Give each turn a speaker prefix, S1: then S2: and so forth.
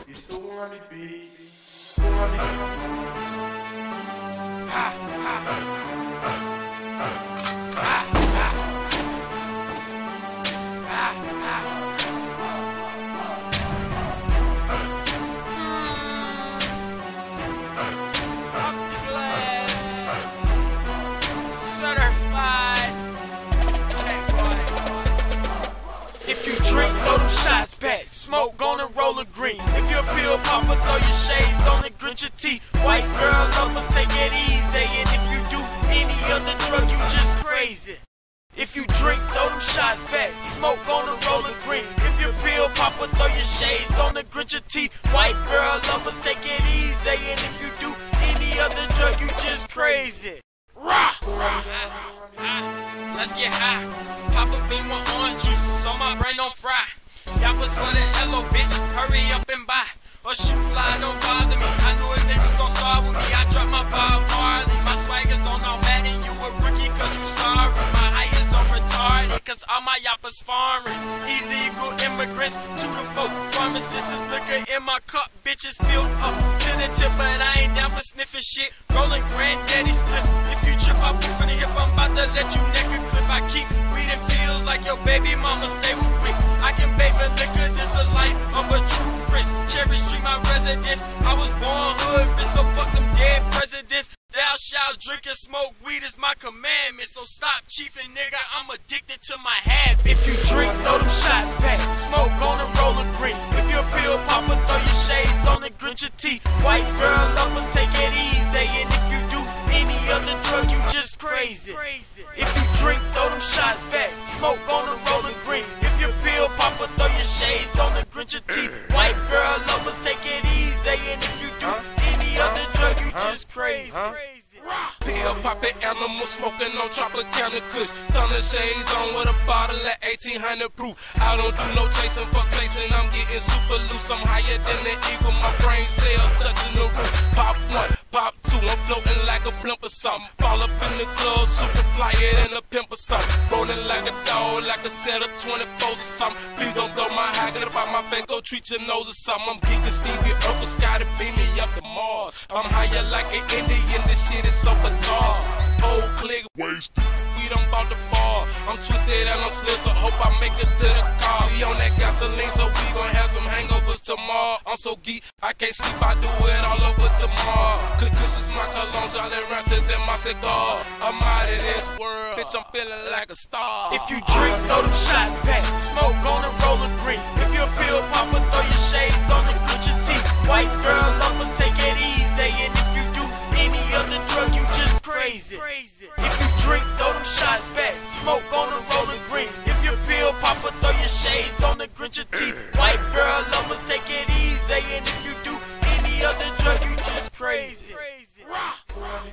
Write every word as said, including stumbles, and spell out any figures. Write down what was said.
S1: It's the one B. One ha, ha.
S2: If you drink, throw them shots back. Smoke, gonna roll a green. If you're a pill popper, throw your shades on and grit your teeth. White girl lovers, take it easy. And if you do any other drug, you just crazy. If you drink, throw them shots back. Smoke, gonna roll a green. If you're a pill popper, throw your shades on and grit your teeth. White girl lovers, take it easy. And if you do any other drug, you just crazy. Rah! Let's get high. Pop a bean with orange juice, so my brain don't fry. That was for the hello, bitch. Hurry up and buy. Or shoot fly, don't bother me. I knew a niggas gon' start with me. I dropped my Bob Marley. My swag is on all bad and you a rookie cause you sorry. My height is on retarded cause all my yappers foreign. Illegal immigrants to the vote. Pharmacists, liquor in my cup. Bitches filled up to the tip, but I ain't down for sniffing shit. Rolling granddaddy splits. If you trip, I put for the hip. I'm about to let you neck a clip. I keep weed and feels like your baby mama stay with wick. I can baby liquor, this a life of a true prince. Cherry Street, my residence. I was born hood, bitch, so fuck them dead presidents. Thou shalt drink and smoke weed is my commandment. So stop chiefing, nigga, I'm addicted to my habit. If you drink, throw them shots back. Smoke, gonna roll a green. If you're a pill popper, throw your shades on and grit your teeth. White girl lovers, take it easy. And if you do any other drug, you just crazy. If you drink, throw them shots back. Smoke, gonna roll a green. If you're a pill popper, throw your shades on and grit your teeth. White girl lovers, take it easy. And if you do any other drug, you just crazy.
S3: Pill poppin' animal smoking on Tropicana Kush. Stunner shades on with a bottle at eighteen hundred proof. I don't do no chasing, fuck chasing. I'm getting super loose. I'm higher than the eagle. My brain cells touching the roof. Pop one, pop two. I'm floating like a blimp or something. Fall up in the club, super flyer than a pimp or something. Rolling like a dog, like a set of twenty-fours or something. Please don't blow my high, get up out my face. Go treat your nose or something. I'm geeking Stevie Urkel, Sky to beam me up to Mars. I'm higher like an Indian. This shit is so bizarre. Whole click wasted. We done bought the bar. I'm twisted and I'm slizzer. Hope I make it to the car. We on that gasoline, so we gon' have some hangovers tomorrow. I'm so geek, I can't sleep. I do it all over tomorrow. Cause Kush is my cologne, Jolly Ranchers and my cigar. I'm out of this world, bitch. I'm feeling like a star.
S2: If you drink, throw them shots back. Smoke, gonna roll a green. If you're a pill popper, throw your shades on and grit your teeth. White girl lovers, take it easy. And if you do any other drug, you just crazy. If you drink, throw them shots back. Smoke, gonna roll a green. If you're a pill popper, throw your shades on and grit your teeth. White girl lovers, take it easy. And if you do any other drug, you just crazy.